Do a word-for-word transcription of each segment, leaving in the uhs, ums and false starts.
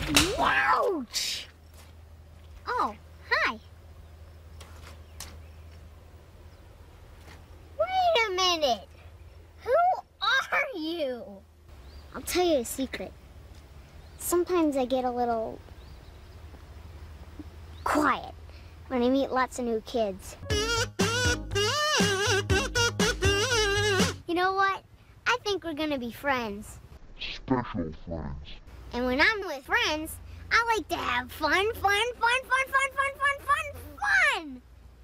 Ouch! Oh, hi. Wait a minute. Who are you? I'll tell you a secret. Sometimes I get a little quiet when I meet lots of new kids. You know what? I think we're gonna be friends. Special friends. And when I'm with friends, I like to have fun, fun, fun, fun, fun, fun, fun, fun, fun!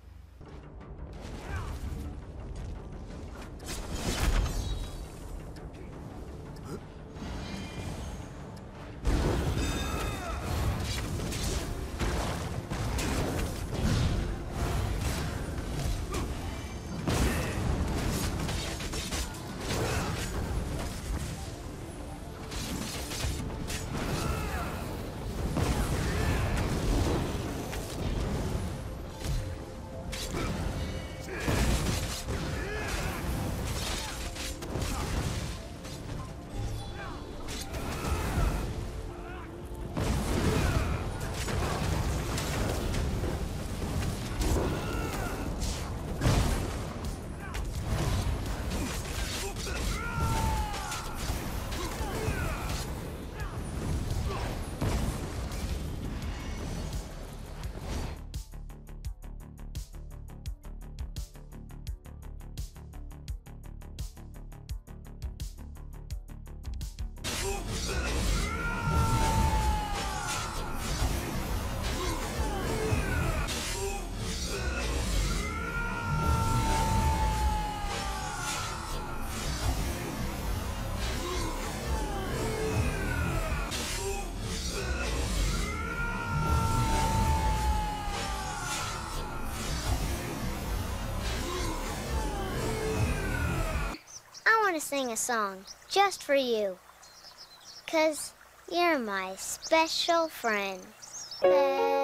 I want to sing a song just for you. 'Cause you're my special friend.